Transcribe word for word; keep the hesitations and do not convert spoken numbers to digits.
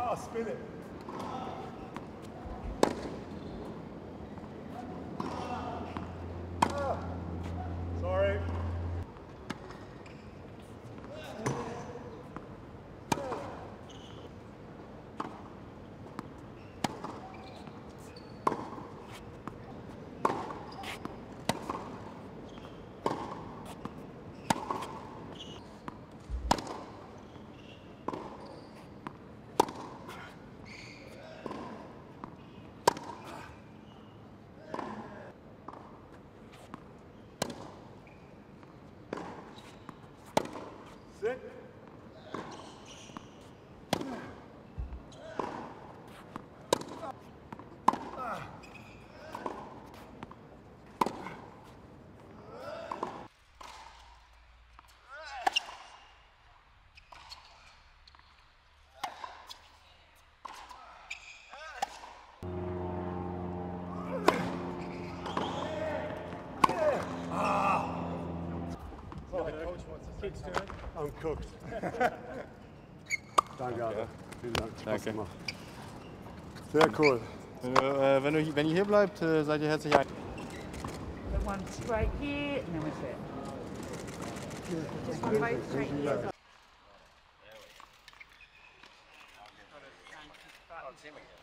Ah, spin it. Ah, sorry. Sit. I'm cooked. Danke, Alter. Vielen Dank. Spaß gemacht. Sehr cool. Wenn, äh, wenn, du, wenn ihr hier bleibt, äh, seid ihr herzlich ein. The one straight here, and then we sit. Just one both straight here.